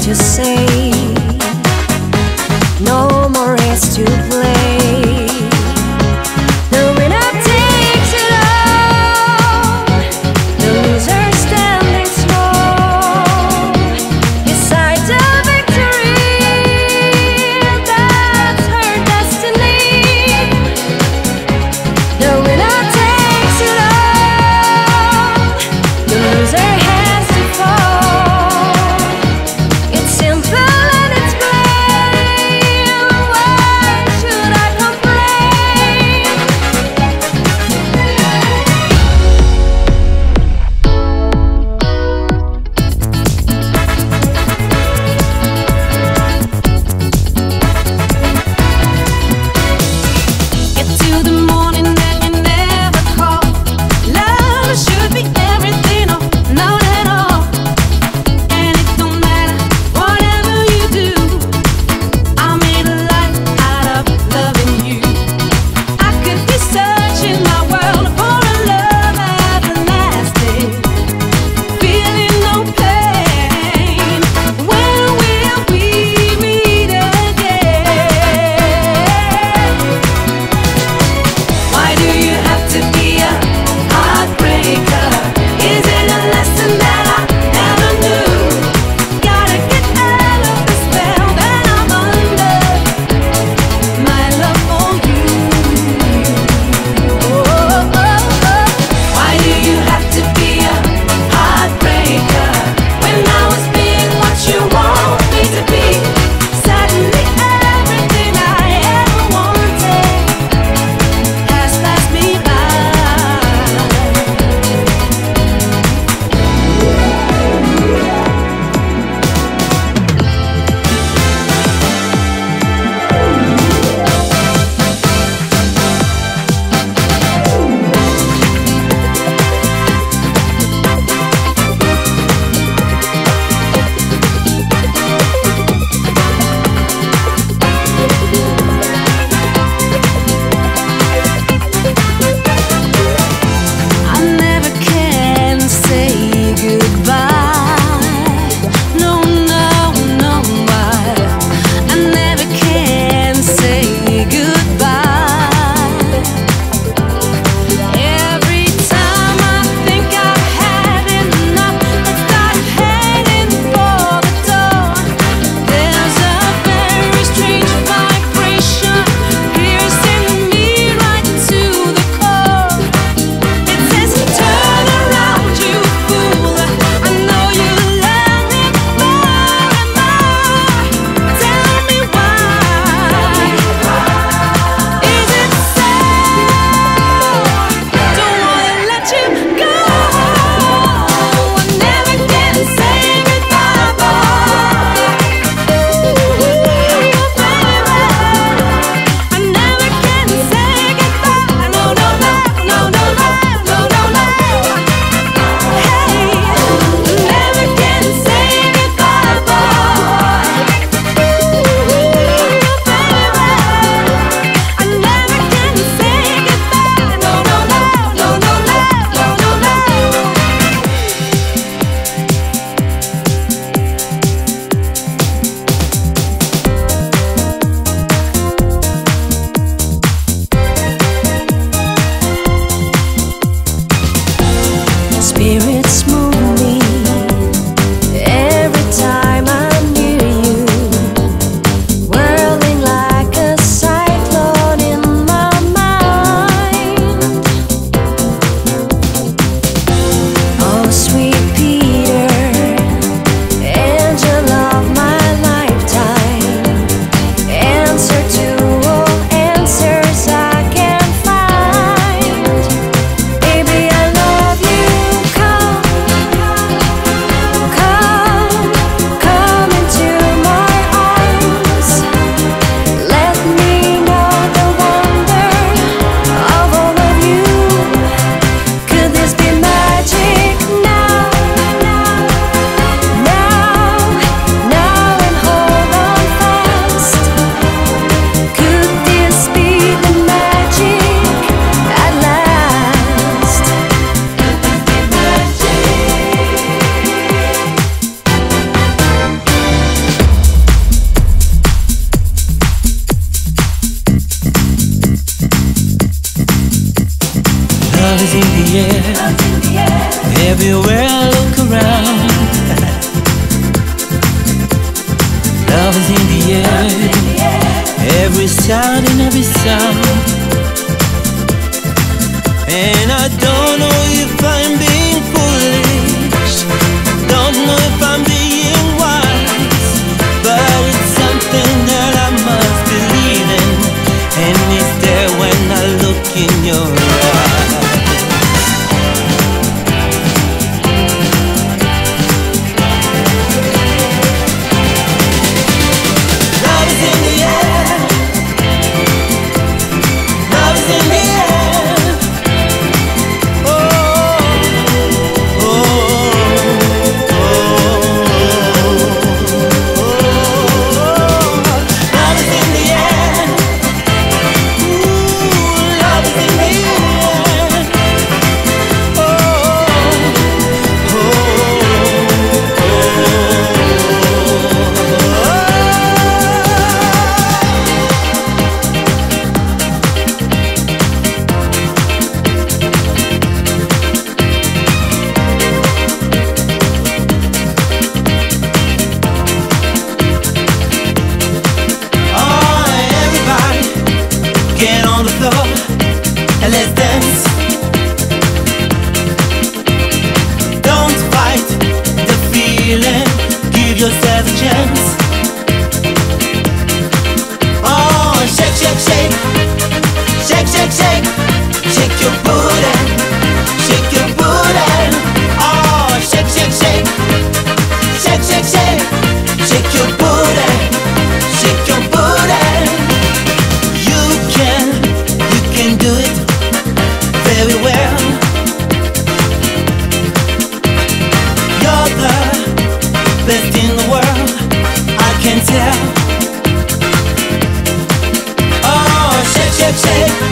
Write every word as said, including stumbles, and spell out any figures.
to say. No more race to play. The winner takes it all. The loser standing small beside the victory. That's her destiny. The winner takes it all. The loser has to fall. It's simple and it's plain. Why should air. Everywhere I look around, love is in the air. Every sound and every sound. And I don't know if I'm being foolish, don't know if I'm being wise, but it's something that I must believe in, and it's there when I look in your eyes. Love is in the air. Love is in the air. Get on the floor and let's dance. Don't fight the feeling, give yourself a chance. Oh, shake, shake, shake, shake, shake, shake, shake your booty, shake your booty. Oh, shake, shake, shake, shake, shake, shake, shake your booty, shake your booty. Do it very well. You're the best in the world, I can tell. Oh, shake, shake, shake.